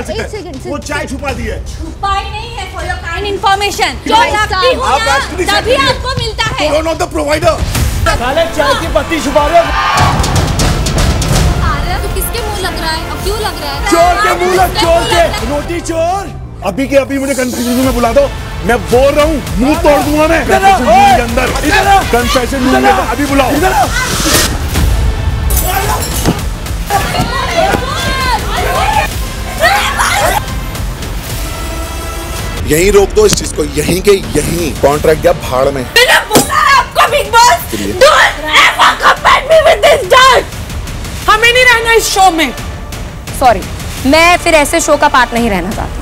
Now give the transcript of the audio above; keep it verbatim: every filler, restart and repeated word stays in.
कर सकते। वो चाय छुपा दी है। छुपाई नहीं है, फॉर योर काइंड इंफॉर्मेशन। जो रखती हूँ ना, तभी आपको मिलता है। You are not the provider. साले चाय की पत्ती छुपा रहे हो। तो किसके मुंह लग रहा है? अब क्यों लग रहा है? चोर के मुंह लग, चोर के। रोटी चोर। अभी के अभी मुझे कन्फ्यूजन में बुला दो। मैं बोल रहा हूँ, मुंह तोड़ दूंगा मैं। कन्फेशन रूम के अंदर। कन्फेशन रूम में अभी बुलाओ। यहीं रोक दो इस चीज को, यहीं के यहीं। कॉन्ट्रैक्ट गया भाड़ में। मैंने बोला आपको Bigg Boss, don't ever compare me with this dirt. हमें नहीं रहना इस शो में। सॉरी, मैं फिर ऐसे शो का पार्ट नहीं रहना चाहती।